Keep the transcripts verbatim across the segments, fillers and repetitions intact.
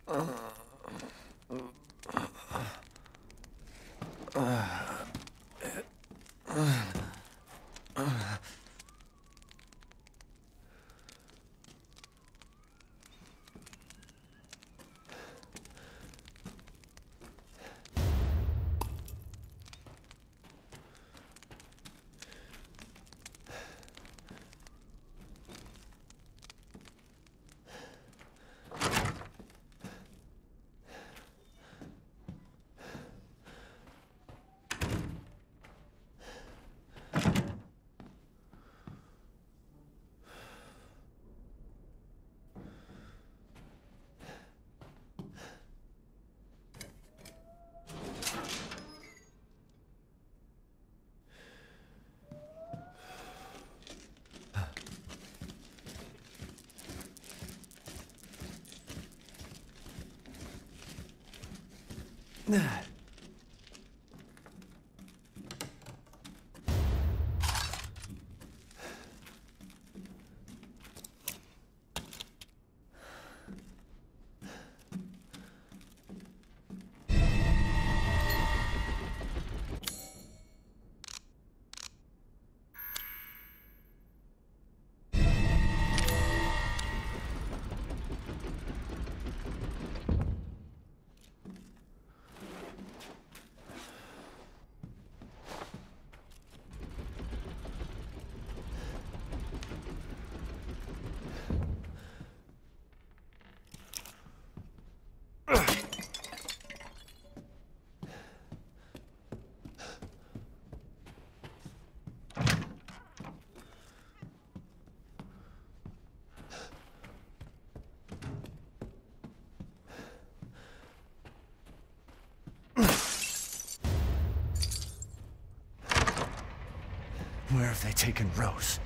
Where have they taken Rose?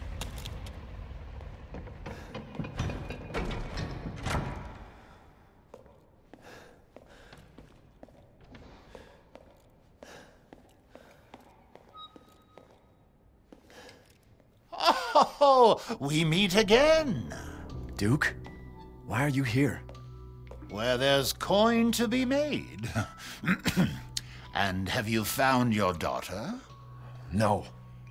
Oh, we meet again. Duke, why are you here? Where there's coin to be made. And have you found your daughter? No.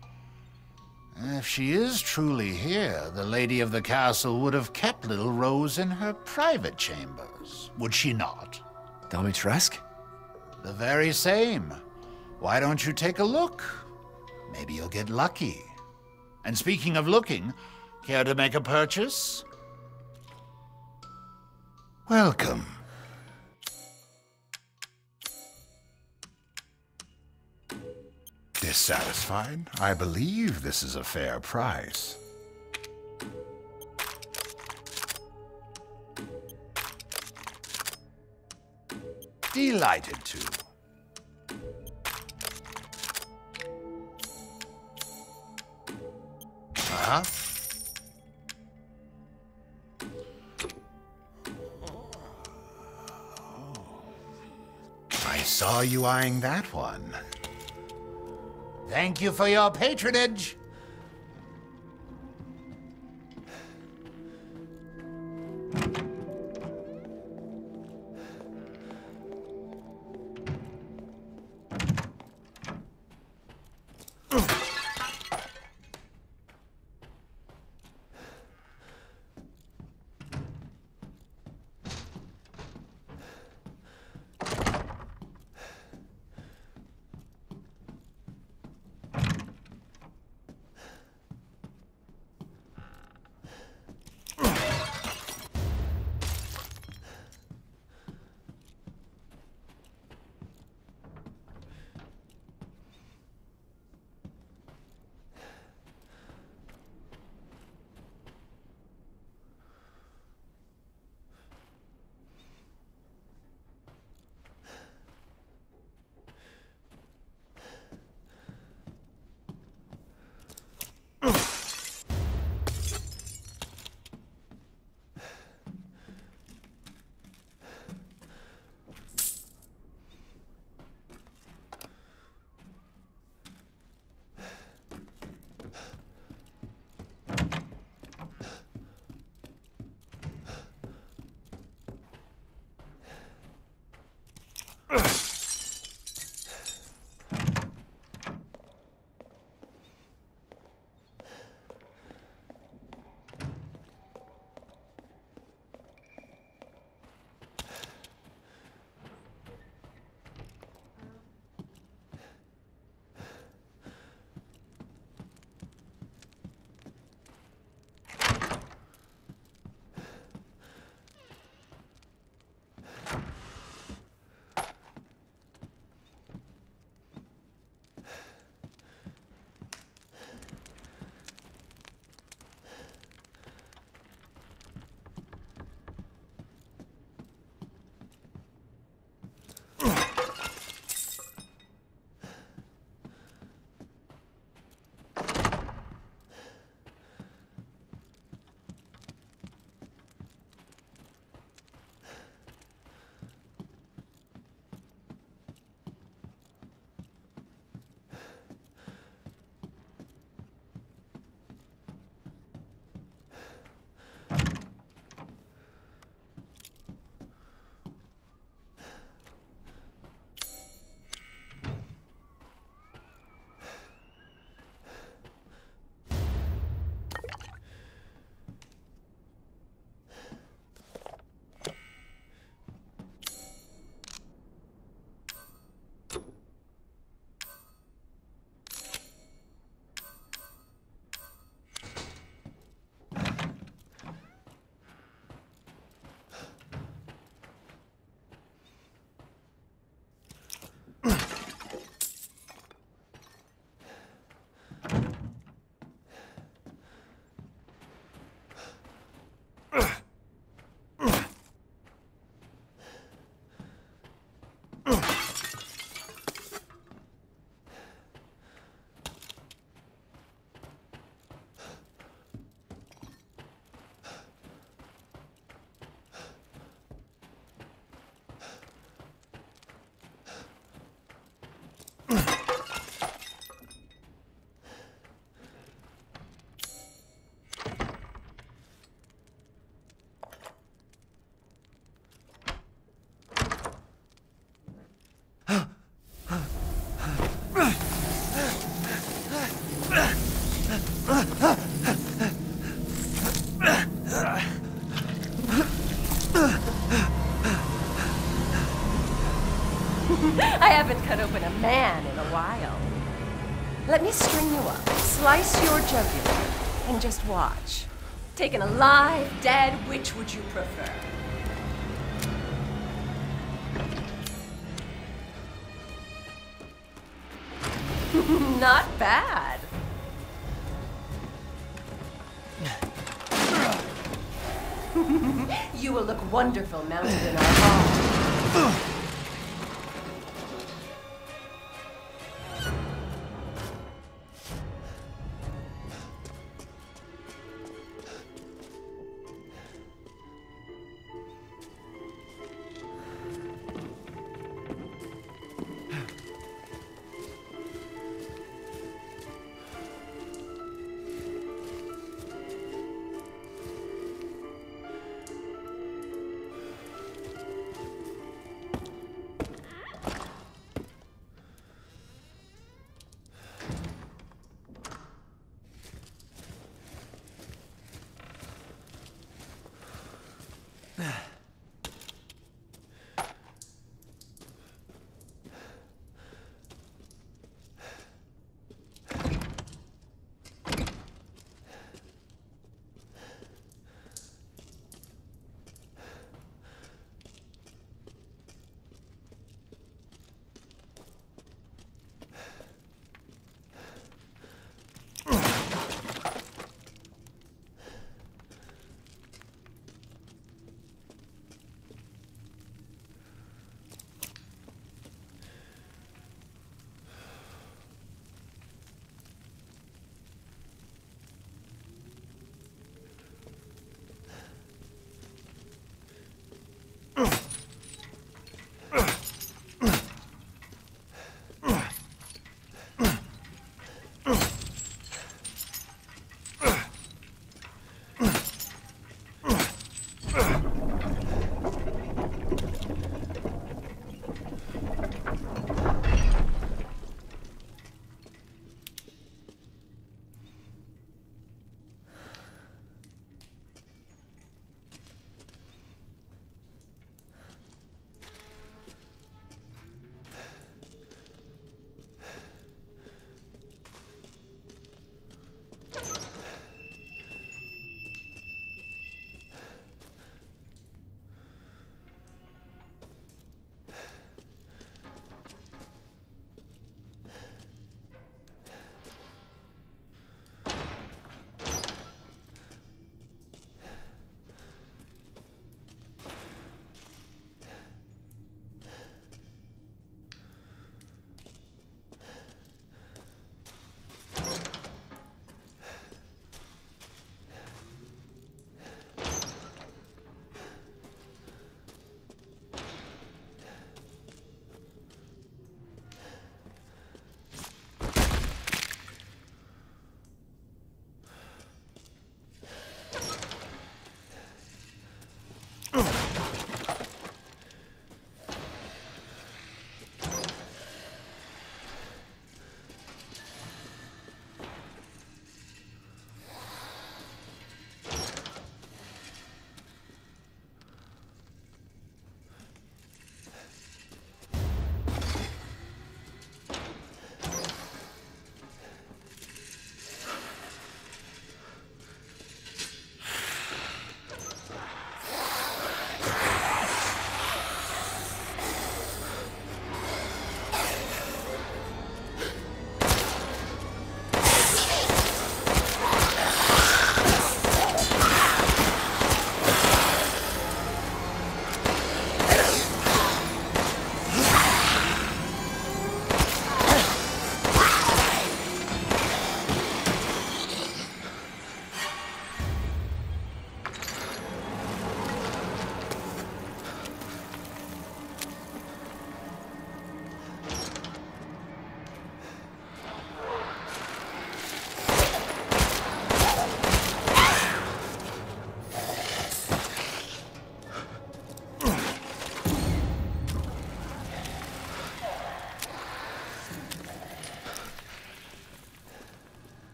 If she is truly here, the lady of the castle would have kept little Rose in her private chambers, would she not? Dimitrescu? The very same. Why don't you take a look? Maybe you'll get lucky. And speaking of looking, care to make a purchase? Welcome. Dissatisfied? I believe this is a fair price. Delighted to. Uh-huh. I saw you eyeing that one. Thank you for your patronage. I haven't cut open a man in a while. Let me string you up, slice your jugular, and just watch. Taken alive, dead, which would you prefer? Not bad. You will look wonderful mounted in our hall.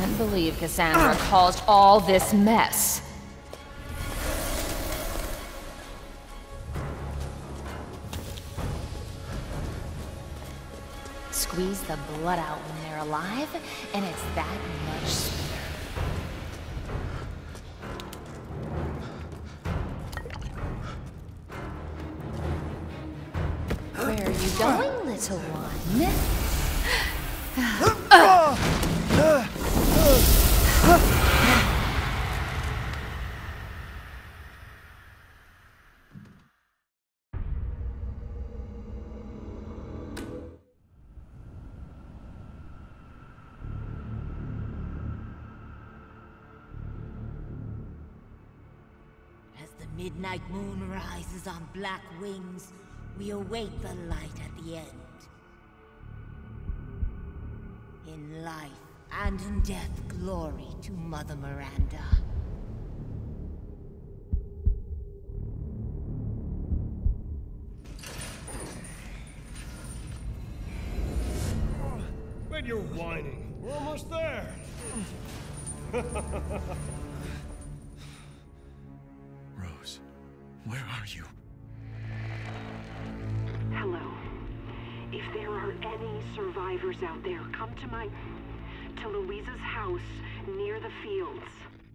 can't believe Cassandra caused all this mess. Squeeze the blood out when they're alive, and it's that much sweeter. Where are you going, little one? As the midnight moon rises on black wings, we await the light at the end. In life and in death, glory to Mother Miranda. When you're whining, we're almost there. Rose, where are you? Hello. If there are any survivors out there, come to my... to Louisa's house near the fields.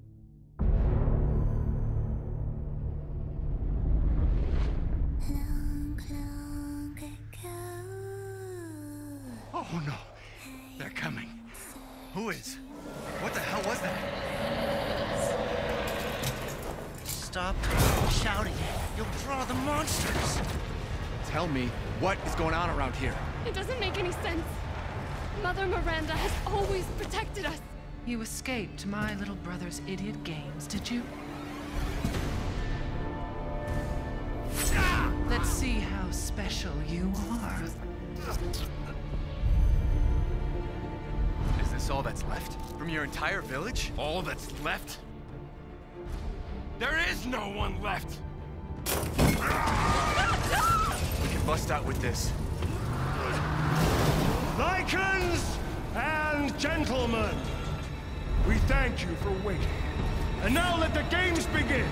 Oh no! They're coming. Who is? What the hell was that? Stop shouting. You'll draw the monsters. Tell me, what is going on around here? It doesn't make any sense. Mother Miranda has always protected us. You escaped my little brother's idiot games, did you? Let's see how special you are. Is this all that's left? From your entire village? All that's left? There is no one left! We can bust out with this. Lycans and gentlemen, we thank you for waiting. And now let the games begin!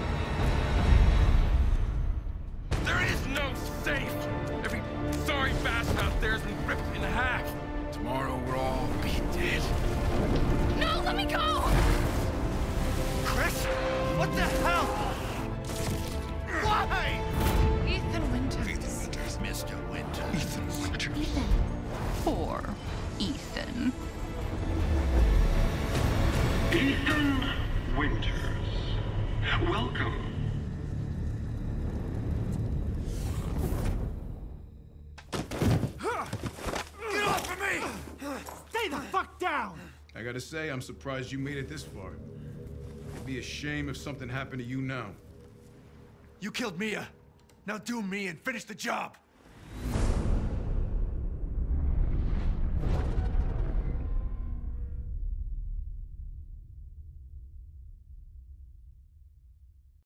There is no safe! Every sorry bastard out there has been ripped in half. Tomorrow we'll all be dead. No, let me go! Chris? What the hell? Why? Ethan Winters. Ethan Winters. Mister Winters. Ethan Winters. Ethan. Poor Ethan. Ethan Winters. Welcome. Get off of me! Stay the fuck down! I gotta say, I'm surprised you made it this far. It'd be a shame if something happened to you now. You killed Mia. Now do me and finish the job.